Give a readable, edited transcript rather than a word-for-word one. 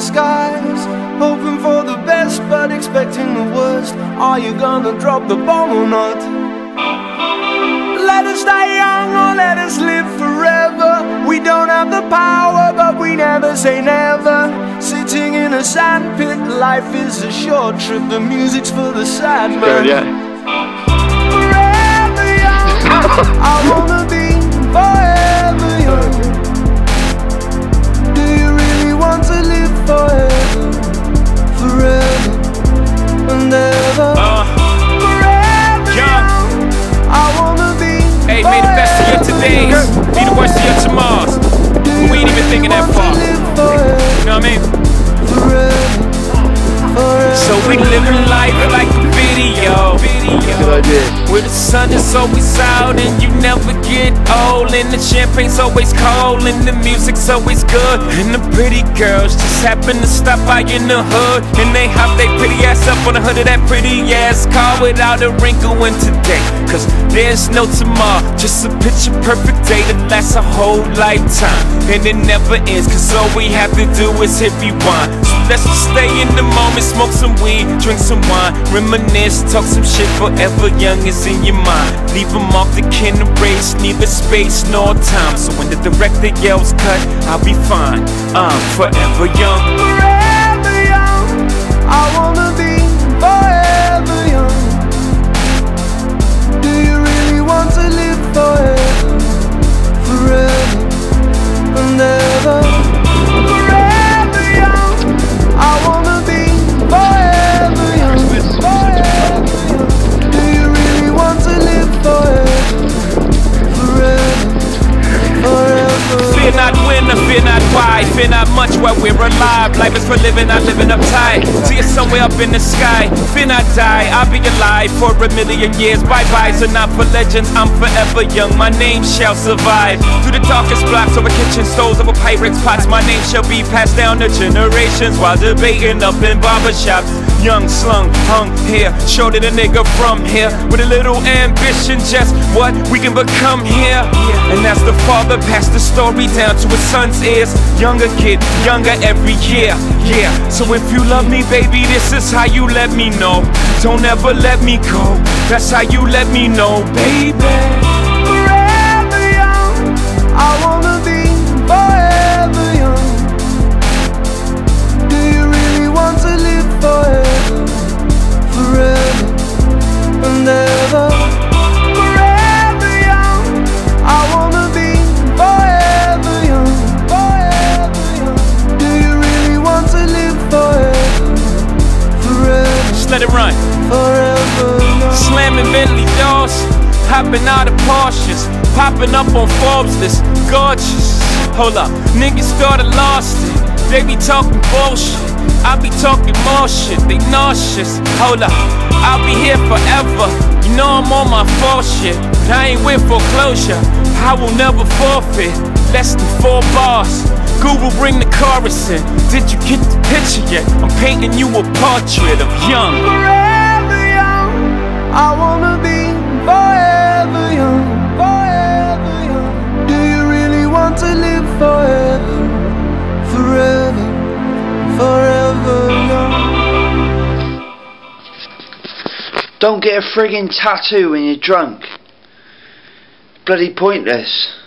skies, hoping for the best but expecting the worst. Are you gonna drop the bomb or not? Let us die young or let us live forever. We don't have the power but we never say never. Sitting in a sandpit, life is a short trip. The music's for the sad man. Good, yeah. Forever young, I wanna be forever young. Do you really want to live forever? Forever and ever. Forever young, I wanna be. Hey, may the best of your todays be the worst of your tomorrows. But we ain't even thinking that far. You know what I mean? So we living life like a video. Good idea. Where the sun is always out and you never get old, and the champagne's always cold and the music's always good, and the pretty girls just happen to stop by in the hood, and they hop they pretty ass up on the hood of that pretty ass car without a wrinkle in today. Cause there's no tomorrow, just a picture perfect day that lasts a whole lifetime, and it never ends, cause all we have to do is hit rewind. So let's just stay in the moment, smoke some weed, drink some wine, reminisce, talk some shit. Forever young is in your mind. Leave them off the can erase, neither space nor time. So when the director yells cut, I'll be fine. I'm forever young. Forever young, I wanna be forever young. Do you really want to live forever? Forever and ever. Forever young, I wanna be forever young. Forever young. Do you really want to live forever? Forever, forever. Fear not when or fear not why, fear not much while we're alive. Life is for living, not living uptight. See you somewhere up in the sky. Fear not die, I'll be alive for a million years. Bye-byes are not for legends, I'm forever young. My name shall survive. Through the darkest blocks, over kitchen stoves, over Pyrex pots, my name shall be passed down to generations while debating up in barbershops. Young, slung, hung here, shorter the nigga from here, with a little ambition, just what we can become here. And as the father passed the story down to his son's ears, younger kid, younger every year. Yeah, so if you love me, baby, this is how you let me know. Don't ever let me go, that's how you let me know, baby. Forever young, I wanna be forever young. Do you really want to live forever? Forever and ever. Forever young, I wanna be forever young. Forever young. Do you really want to live forever? Forever. Just let it run. Forever young. Slamming Bentley doors, hopping out of Porsches, popping up on Forbes list, gorgeous. Hold up, niggas thought I lost it. They be talking bullshit, I be talking more shit. They nauseous. Hold up, I'll be here forever. You know I'm on my full shit, but I ain't with foreclosure. I will never forfeit less than 4 bars. Google, bring the chorus in. Did you get the picture yet? I'm painting you a portrait of young. Forever young, I wanna be forever young. Forever young. Do you really want to live forever? Forever, forever young. Don't get a friggin' tattoo when you're drunk. Bloody pointless.